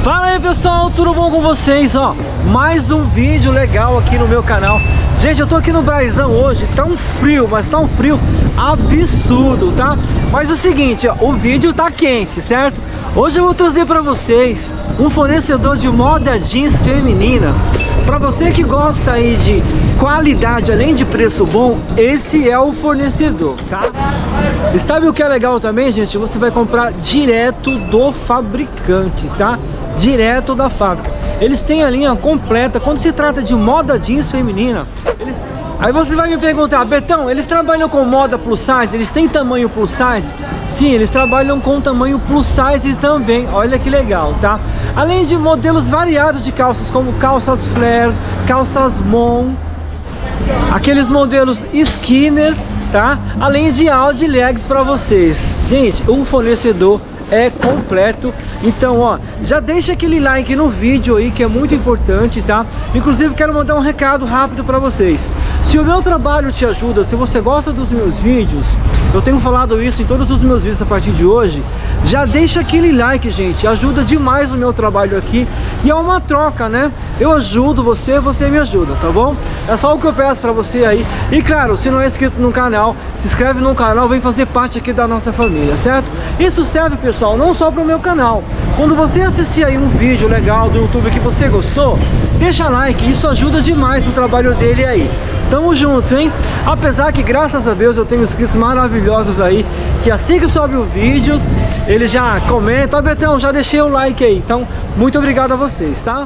Fala aí pessoal, tudo bom com vocês? Ó, mais um vídeo legal aqui no meu canal. Gente, eu tô aqui no Braizão hoje, tá um frio, mas tá um frio absurdo, tá? Mas é o seguinte, ó, o vídeo tá quente, certo? Hoje eu vou trazer pra vocês um fornecedor de moda jeans feminina. Pra você que gosta aí de qualidade, além de preço bom, esse é o fornecedor, tá? E sabe o que é legal também, gente? Você vai comprar direto do fabricante, tá? Direto da fábrica. Eles têm a linha completa. Quando se trata de moda jeans feminina, Aí você vai me perguntar, Betão, eles trabalham com moda plus size? Eles têm tamanho plus size? Sim, eles trabalham com tamanho plus size também. Olha que legal, tá? Além de modelos variados de calças, como calças flare, calças mom, aqueles modelos skinners, tá? Além de Audi legs para vocês. Gente, o fornecedor é completo. Então, ó, já deixa aquele like no vídeo aí, que é muito importante, tá? Inclusive, quero mandar um recado rápido para vocês. Se o meu trabalho te ajuda, se você gosta dos meus vídeos, eu tenho falado isso em todos os meus vídeos a partir de hoje, já deixa aquele like, gente, ajuda demais o meu trabalho aqui. E é uma troca, né? Eu ajudo você, você me ajuda, tá bom? É só o que eu peço pra você aí. E claro, se não é inscrito no canal, se inscreve no canal, vem fazer parte aqui da nossa família, certo? Isso serve, pessoal, não só pro meu canal. Quando você assistir aí um vídeo legal do YouTube que você gostou, deixa like, isso ajuda demais o trabalho dele aí. Tamo junto, hein? Apesar que, graças a Deus, eu tenho inscritos maravilhosos aí, que assim que sobe o vídeo, eles já comentam: ó, Betão, já deixei o like aí. Então, muito obrigado a vocês, tá?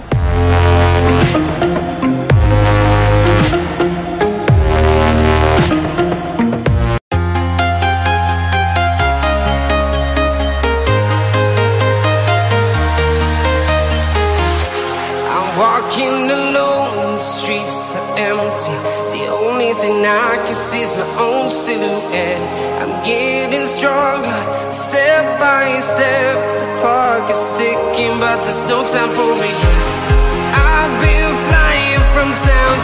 Walking alone, the streets are empty. The only thing I can see is my own silhouette. I'm getting stronger, step by step. The clock is ticking, but there's no time for regrets. I've been flying from town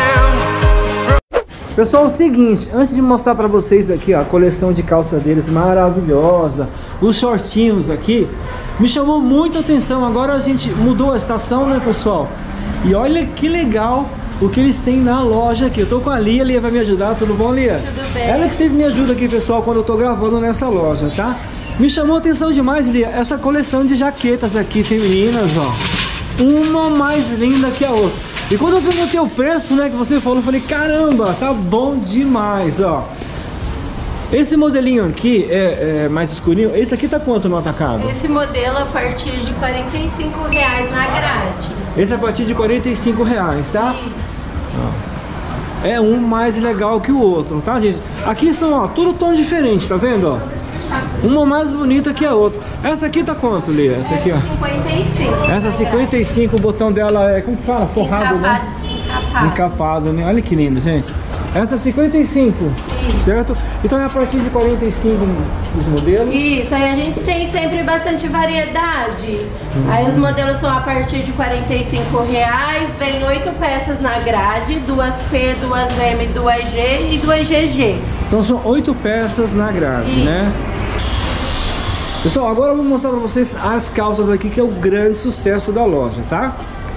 to town. Pessoal, é o seguinte, antes de mostrar pra vocês aqui, ó, a coleção de calça deles maravilhosa, os shortinhos aqui, me chamou muita atenção. Agora a gente mudou a estação, né, pessoal? E olha que legal o que eles têm na loja aqui. Eu tô com a Lia vai me ajudar, tudo bom, Lia? Tudo bem. Ela que sempre me ajuda aqui, pessoal, quando eu tô gravando nessa loja, tá? Me chamou a atenção demais, Lia, essa coleção de jaquetas aqui femininas, ó. Uma mais linda que a outra. E quando eu perguntei o preço, né, que você falou, eu falei, caramba, tá bom demais, ó. Esse modelinho aqui é mais escurinho. Esse aqui tá quanto no atacado? Esse modelo a partir de R$ 45 na grade. Esse é a partir de R$ 45, tá? Isso. Ó. É um mais legal que o outro, tá, gente? Aqui são, ó, tudo tom diferente, tá vendo, ó? Uma mais bonita que a outra. Essa aqui tá quanto, Lia? Essa aqui, ó. 55. Essa 55, o botão dela é, como que fala? Forrado, né? Encapado, né? Olha que lindo, gente. Essa 55, isso. Certo? Então é a partir de 45 os modelos. Isso, aí a gente tem sempre bastante variedade. Aí os modelos são a partir de R$ 45. Vem 8 peças na grade, 2P, 2M, 2G e 2GG. Então são 8 peças na grade, isso, né? Pessoal, agora eu vou mostrar pra vocês as calças aqui, que é o grande sucesso da loja, tá?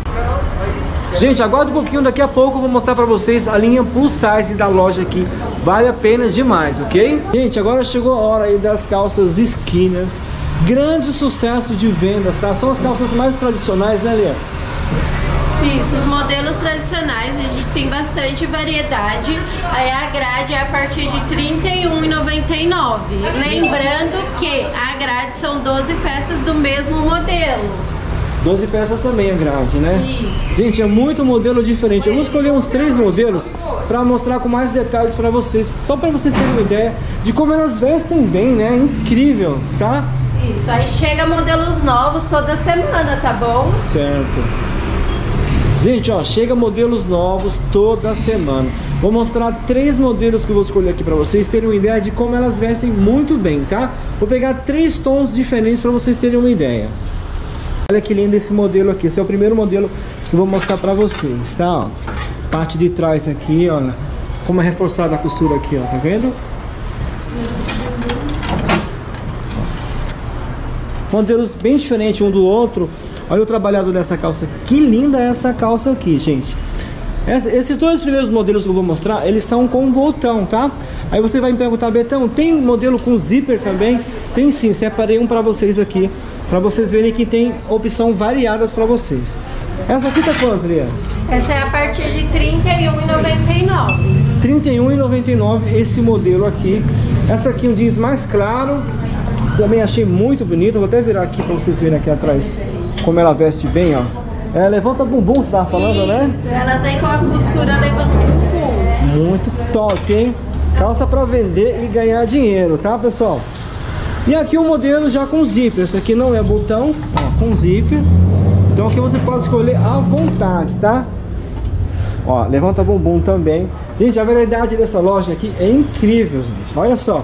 Gente, aguarda um pouquinho, daqui a pouco eu vou mostrar pra vocês a linha plus size da loja aqui. Vale a pena demais, ok? Gente, agora chegou a hora aí das calças skinners. Grande sucesso de vendas, tá? São as calças mais tradicionais, né, Lia? Isso, os modelos tradicionais, a gente tem bastante variedade. Aí a grade é a partir de R$ 31,99. Lembrando que a grade são 12 peças do mesmo modelo. 12 peças também a grade, né? Isso. Gente, é muito modelo diferente. Eu vou escolher uns 3 modelos para mostrar com mais detalhes para vocês, só para vocês terem uma ideia de como elas vestem bem, né? Incrível, tá? Isso, aí chega modelos novos toda semana, tá bom? Certo. Gente, ó, chega modelos novos toda semana. Vou mostrar 3 modelos que eu vou escolher aqui para vocês terem uma ideia de como elas vestem muito bem, tá? Vou pegar 3 tons diferentes para vocês terem uma ideia. Olha que lindo esse modelo aqui. Esse é o primeiro modelo que eu vou mostrar pra vocês, tá? Ó, parte de trás aqui, olha como é reforçada a costura aqui, ó, tá vendo? Modelos bem diferentes um do outro. Olha o trabalhado dessa calça. Que linda essa calça aqui, gente. Esses dois primeiros modelos que eu vou mostrar, eles são com botão, tá? Aí você vai me perguntar, Betão, tem modelo com zíper também? Tem sim, separei um pra vocês aqui, pra vocês verem que tem opção variadas pra vocês. Essa aqui tá quanto, Lia? Essa é a partir de R$ 31,99. R$ 31,99 esse modelo aqui. Essa aqui um jeans mais claro. Também achei muito bonito. Vou até virar aqui pra vocês verem aqui atrás como ela veste bem, ó. Levanta bumbum, você tava falando, isso, né? Elas vêm com a costura levanta bumbum. Muito top, hein? Calça pra vender e ganhar dinheiro, tá, pessoal? E aqui o modelo já com zíper. Esse aqui não é botão, ó, com zíper. Então aqui você pode escolher à vontade, tá? Ó, levanta bumbum também. Gente, a variedade dessa loja aqui é incrível, gente. Olha só.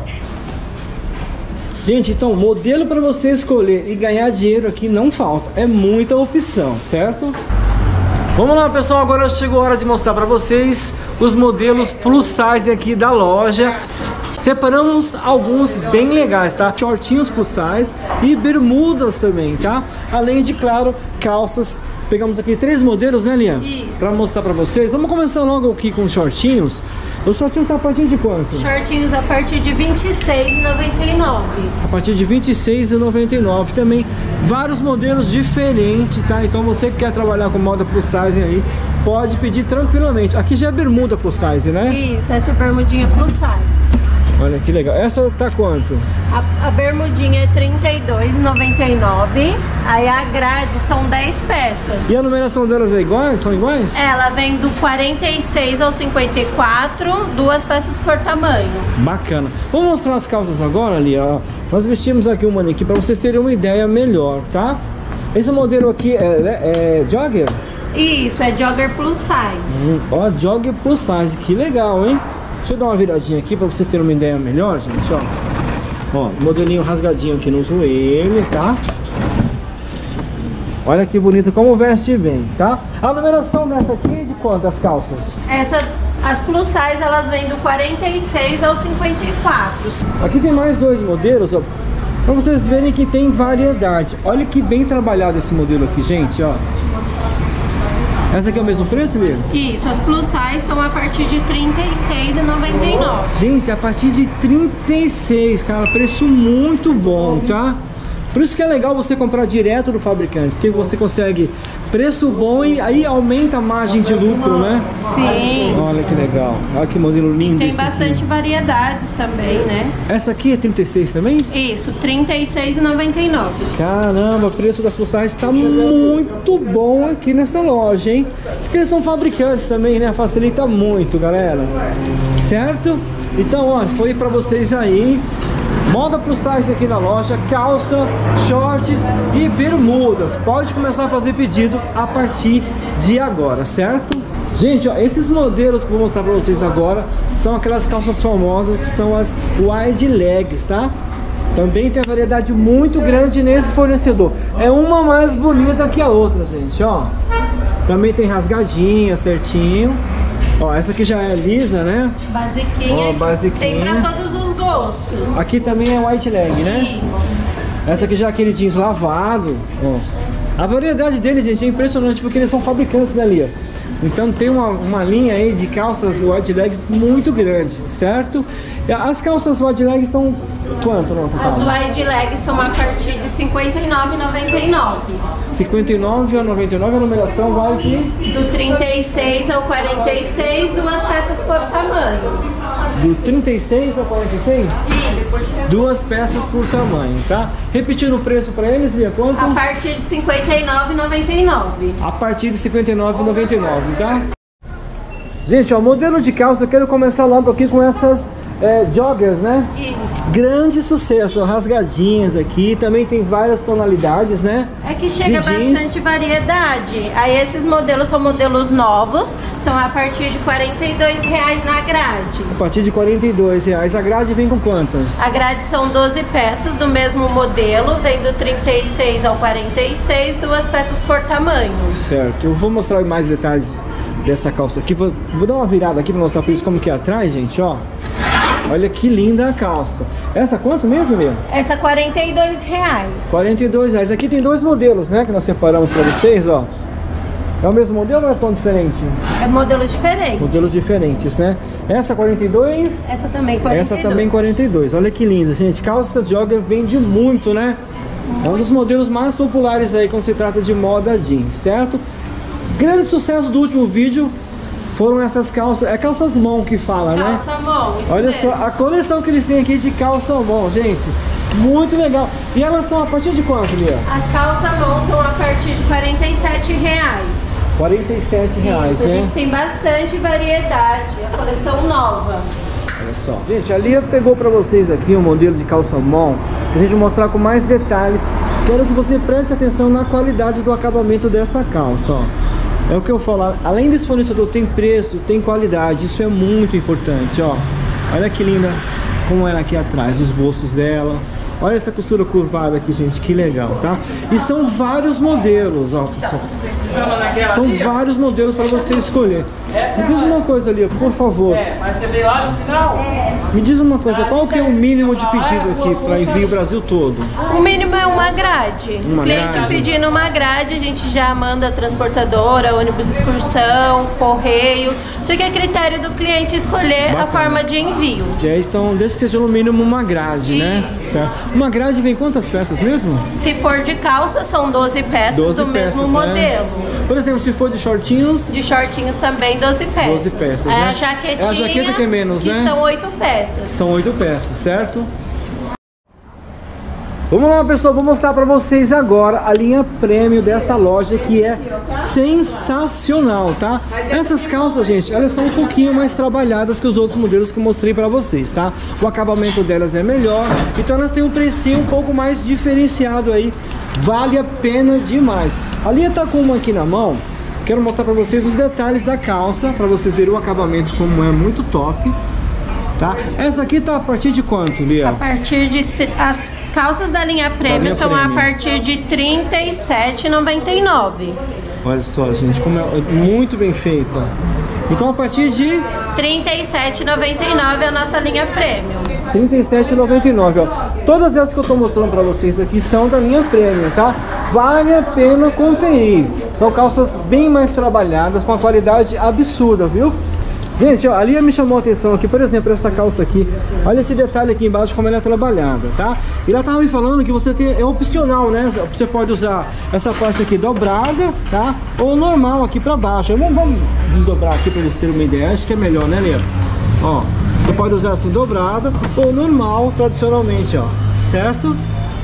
Gente, então, modelo para você escolher e ganhar dinheiro aqui não falta. É muita opção, certo? Vamos lá, pessoal. Agora chegou a hora de mostrar para vocês os modelos plus size aqui da loja. Separamos alguns bem legais, tá? Shortinhos plus size e bermudas também, tá? Além de, claro, calças. Pegamos aqui 3 modelos, né, Lia? Isso. Pra mostrar pra vocês. Vamos começar logo aqui com os shortinhos. Os shortinhos tá a partir de quanto? Shortinhos a partir de R$ 26,99. A partir de R$ 26,99. Também vários modelos diferentes, tá? Então você que quer trabalhar com moda plus size aí, pode pedir tranquilamente. Aqui já é bermuda plus size, né? Isso, essa é bermudinha plus size. Olha que legal. Essa tá quanto? A bermudinha é R$ 32,99. Aí a grade são 10 peças. E a numeração delas é igual? São iguais? Ela vem do 46 ao 54, 2 peças por tamanho. Bacana. Vamos mostrar as calças agora, ali, ó. Nós vestimos aqui um manequim para vocês terem uma ideia melhor, tá? Esse modelo aqui é jogger? Isso, é jogger plus size. Ó, jogger plus size, que legal, hein? Deixa eu dar uma viradinha aqui para vocês terem uma ideia melhor, gente, ó. Ó, modelinho rasgadinho aqui no joelho, tá? Olha que bonito, como veste bem, tá? A numeração dessa aqui é de quantas calças? As plus size, elas vêm do 46 ao 54. Aqui tem mais 2 modelos, ó. Pra vocês verem que tem variedade. Olha que bem trabalhado esse modelo aqui, gente, ó. Essa aqui é o mesmo preço, Lívia? Isso, as plus size são a partir de R$ 36,99. Gente, a partir de 36, cara, preço muito bom, tá? Por isso que é legal você comprar direto do fabricante, porque você consegue preço bom e aí aumenta a margem de lucro, né? Sim. Olha que legal, olha que modelo lindo. E tem bastante variedades também, né? Essa aqui é 36 também? Isso, R$ 36,99. Caramba, o preço das postagens está muito bom aqui nessa loja, hein? Porque eles são fabricantes também, né? Facilita muito, galera. Certo? Então, ó, foi pra vocês aí. Moda plus size aqui na loja, calça, shorts e bermudas. Pode começar a fazer pedido a partir de agora, certo? Gente, ó, esses modelos que eu vou mostrar pra vocês agora são aquelas calças famosas que são as wide legs, tá? Também tem variedade muito grande nesse fornecedor. É uma mais bonita que a outra, gente, ó. Também tem rasgadinha, certinho. Ó, essa aqui já é lisa, né? Basiquinha. Ó, basiquinha. Tem pra todos os gostos. Aqui também é white leg, né? Isso. Essa aqui já é aquele jeans lavado, ó. A variedade deles, gente, é impressionante porque eles são fabricantes, né, Lia? Então tem uma linha aí de calças white legs muito grande, certo? E as calças white legs estão quanto, nossa? As wide legs são a partir de R$ 59,99. 59,99 a numeração vai de... Do 36 ao 46, 2 peças por tamanho. Do 36 ao 46? Isso. 2 peças por tamanho, tá? Repetindo o preço para eles, Lia, quanto? A partir de R$ 59,99. A partir de R$ 59,99, tá? Gente, ó, modelo de calça, eu quero começar logo aqui com essas joggers, né? Isso. Grande sucesso, ó, rasgadinhas aqui, também tem várias tonalidades, né? É que chega de jeans. bastante variedade. Aí esses modelos são modelos novos, são a partir de R$ 42,00 na grade. A partir de R$ 42,00. A grade vem com quantas? A grade são 12 peças do mesmo modelo, vem do 36 ao 46, 2 peças por tamanho. Certo, eu vou mostrar mais detalhes dessa calça aqui. Vou dar uma virada aqui para mostrar para vocês como que é atrás, gente, ó. Olha que linda a calça. Essa quanto mesmo, Lia? Essa R$42. R$42. Aqui tem dois modelos, né? Que nós separamos para vocês, ó. É o mesmo modelo ou é tão diferente? É modelos diferentes. Modelos diferentes, né? Essa 42. Essa também 42. Essa também 42. Olha que linda, gente. Calça jogger vende muito, né? É um dos modelos mais populares aí quando se trata de moda jeans, certo? Grande sucesso do último vídeo foram essas calças. É calças mão que fala, né? Calça mão, isso Olha mesmo. só a coleção que eles têm aqui de calça mão, gente. Muito legal. E elas estão a partir de quanto, Lia? As calças mão são a partir de R$47. R$47, Isso, a né? gente tem bastante variedade, a coleção nova. Olha só. Gente, a Lia pegou pra vocês aqui um modelo de calça mão. Pra gente mostrar com mais detalhes. Quero que você preste atenção na qualidade do acabamento dessa calça, ó. É o que eu falo, além desse fornecedor tem preço, tem qualidade. Isso é muito importante, ó. Olha que linda como ela aqui atrás, os bolsos dela. Olha essa costura curvada aqui, gente, que legal, tá? E são vários modelos, ó, pessoal. São vários modelos para você escolher. Me diz uma coisa ali, por favor. Mas você veio lá no final? Me diz uma coisa, qual que é o mínimo de pedido aqui para envio o Brasil todo? O mínimo é uma grade. Uma O cliente grade. pedindo uma grade, a gente já manda transportadora, ônibus de excursão, correio. Fica a critério do cliente escolher Bacana. a forma de envio. E aí estão, desde que seja no mínimo uma grade, né? Certo. Uma grade vem quantas peças mesmo? Se for de calça, são 12 peças 12 do peças, mesmo modelo. né? Por exemplo, se for de shortinhos, De shortinhos também 12 peças. 12 peças, É né? a jaquetinha, É a jaqueta que é menos, que né? são 8 peças. são 8 peças, certo? Vamos lá, pessoal, vou mostrar pra vocês agora a linha Premium dessa loja que é sensacional, tá? Essas calças, gente, elas são um pouquinho mais trabalhadas que os outros modelos que eu mostrei pra vocês, tá? O acabamento delas é melhor, então elas têm um precinho um pouco mais diferenciado aí, vale a pena demais. A linha tá com uma aqui na mão, quero mostrar pra vocês os detalhes da calça, pra vocês verem o acabamento como é muito top, tá? Essa aqui tá a partir de quanto, Lia? A partir de... As calças da linha Premium linha são Premium. a partir de R$ 37,99. Olha só, gente, como é muito bem feita. Então a partir de R$ 37,99 é a nossa linha Premium. R$ 37,99, ó. Todas essas que eu tô mostrando pra vocês aqui são da linha Premium, tá? Vale a pena conferir. São calças bem mais trabalhadas, com uma qualidade absurda, viu? Gente, ó, a Lia me chamou a atenção aqui, por exemplo, essa calça aqui. Olha esse detalhe aqui embaixo, como ela é trabalhada, tá? E ela tava me falando que você tem, é opcional, né? Você pode usar essa parte aqui dobrada, tá? Ou normal aqui pra baixo. Vamos desdobrar aqui pra eles terem uma ideia. Acho que é melhor, né, Lia? Ó, você pode usar assim dobrada ou normal, tradicionalmente, ó. Certo?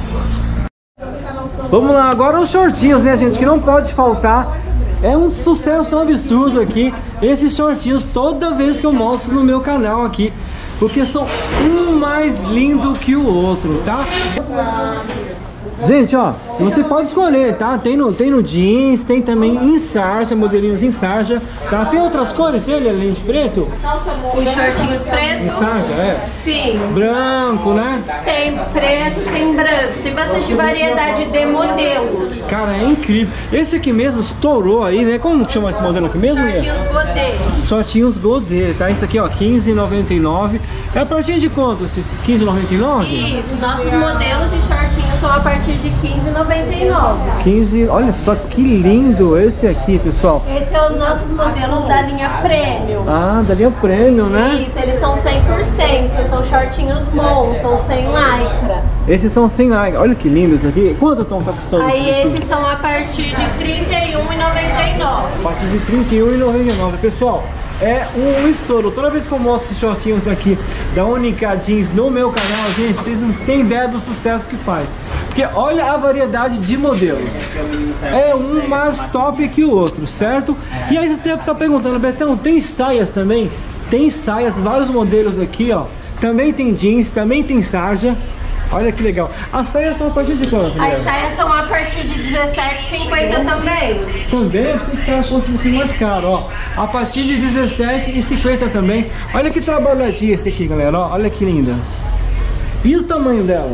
Vamos lá, agora os shortinhos, né, gente? Que não pode faltar. É um sucesso absurdo aqui, esses shortinhos, toda vez que eu mostro no meu canal aqui, porque são um mais lindo que o outro, tá? Gente, ó, você pode escolher, tá? Tem no jeans, tem também em sarja, modelinhos em sarja, tá? Tem outras cores dele, além de preto? Os shortinhos Em pretos? sarja, é. Sim. Branco, né? Tem preto, tem branco. Tem bastante variedade de modelos. Cara, é incrível. Esse aqui mesmo estourou aí, né? Como que chama esse modelo aqui mesmo? Lia? Shortinhos godê. Shortinhos Godê, tá? Isso aqui, ó, R$15,99. É a partir de quanto? Esses R$15,99? Isso, nossos modelos de shortinhos são a partir de R$15,99. 15, olha só que lindo esse aqui, pessoal. Esses são os nossos modelos da linha Premium. Ah, da linha Premium, né? Isso, eles são 100%, são shortinhos bons, são sem lycra. Esses são sem like. Olha que lindo esse aqui. Quanto estão tá custando? Aí esses são a partir de R$31,99. A partir de R$31,99. Pessoal, é um estouro. Toda vez que eu mostro esses shortinhos aqui da Única Jeans no meu canal, gente, vocês não têm ideia do sucesso que faz. Porque olha a variedade de modelos. É um mais top que o outro, certo? E aí você deve estar perguntando, Betão, tem saias também? Tem saias, vários modelos aqui, ó. Também tem jeans, também tem sarja. Olha que legal. As saias são a partir de quanto? As saias são a partir de R$17,50 também. Também eu preciso que ela fosse um pouquinho mais caro, ó. A partir de R$17,50 também. Olha que trabalhadinha esse aqui, galera, ó. Olha que linda. E o tamanho delas?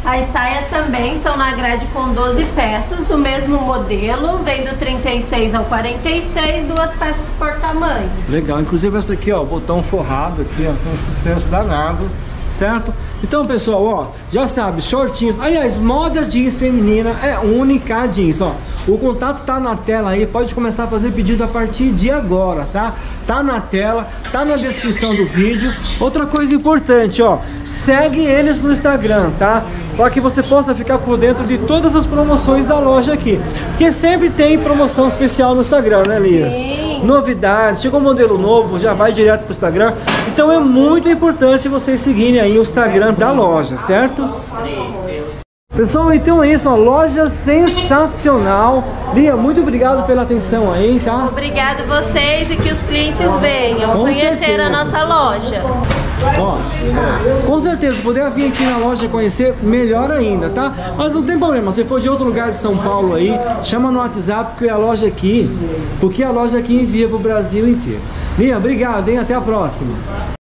As saias também são na grade com 12 peças, do mesmo modelo, vem do 36 ao 46, 2 peças por tamanho. Legal, inclusive essa aqui, ó, botão forrado aqui, ó, com sucesso danado, certo? Então, pessoal, ó, já sabe, shortinhos. Aliás, moda jeans feminina é única jeans, ó. O contato tá na tela aí, pode começar a fazer pedido a partir de agora, tá? Tá na tela, tá na descrição do vídeo. Outra coisa importante, ó, segue eles no Instagram, tá? Para que você possa ficar por dentro de todas as promoções da loja aqui. Porque sempre tem promoção especial no Instagram, né, Lia? Sim. Novidades, chegou um modelo novo, já vai direto pro Instagram. Então é muito importante vocês seguirem aí o Instagram da loja, certo? Pessoal, então é isso, ó, loja sensacional. Lia, muito obrigado pela atenção aí, tá? Obrigado vocês e que os clientes venham Com conhecer certeza. a nossa loja. Ó, com certeza, se puder vir aqui na loja conhecer, melhor ainda, tá? Mas não tem problema, se for de outro lugar de São Paulo aí, chama no WhatsApp porque a loja aqui envia pro Brasil inteiro. Lia, obrigado, hein? Até a próxima.